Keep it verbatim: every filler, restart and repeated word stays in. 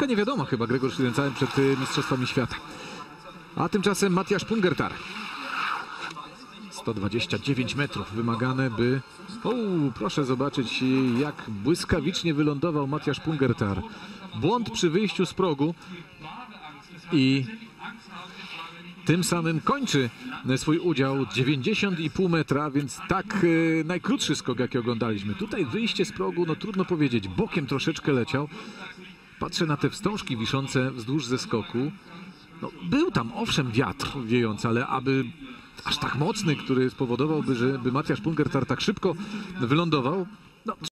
Lekka nie wiadomo chyba Grzegorz Średnicałem przed y, Mistrzostwami Świata. A tymczasem Matthias Pungertar. sto dwadzieścia dziewięć metrów wymagane, by... O, proszę zobaczyć, jak błyskawicznie wylądował Matthias Pungertar. Błąd przy wyjściu z progu i tym samym kończy swój udział. Dziewięćdziesiąt i pół metra, więc tak e, najkrótszy skok, jaki oglądaliśmy. Tutaj wyjście z progu, no trudno powiedzieć, bokiem troszeczkę leciał. Patrzę na te wstążki wiszące wzdłuż zeskoku. No, był tam owszem wiatr wiejący, ale aby aż tak mocny, który spowodowałby, żeby Matthias Pungertar tak szybko wylądował, no,